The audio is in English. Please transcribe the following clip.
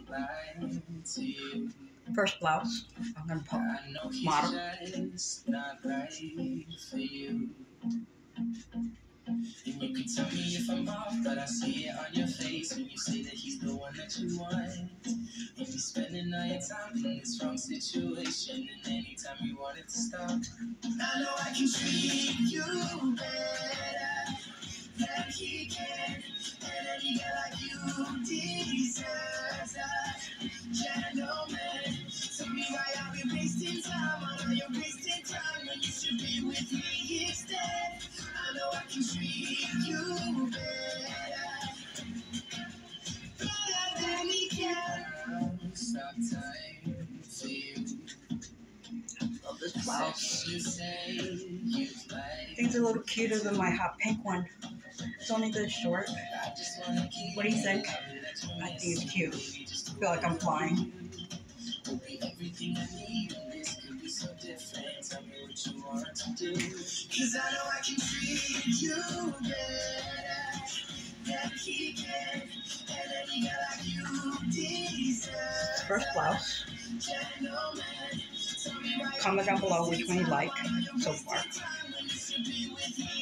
First blouse, I'm gonna put model. And you can tell me if I'm off, but I see it on your face when you say that he's the one that you want. And you're spending all your time in this wrong situation, and anytime you want it to stop, I know I can treat you better than he can, and any girl like you deserves a gentleman. Tell me why I've been wasting time, I know you're wasting time when you should be with me instead. I know I can treat you better, better than he can. Stop time for you. Love this blouse. I think it's a little cuter than my hot pink one. It's only this short. What do you think? I think it's cute. I feel like I'm flying. Everything I need in this could be so different. Tell me what you want to do. Cause I know I can treat you better than he can. And any girl like you deserve. First blouse. Comment down below which one you like so far.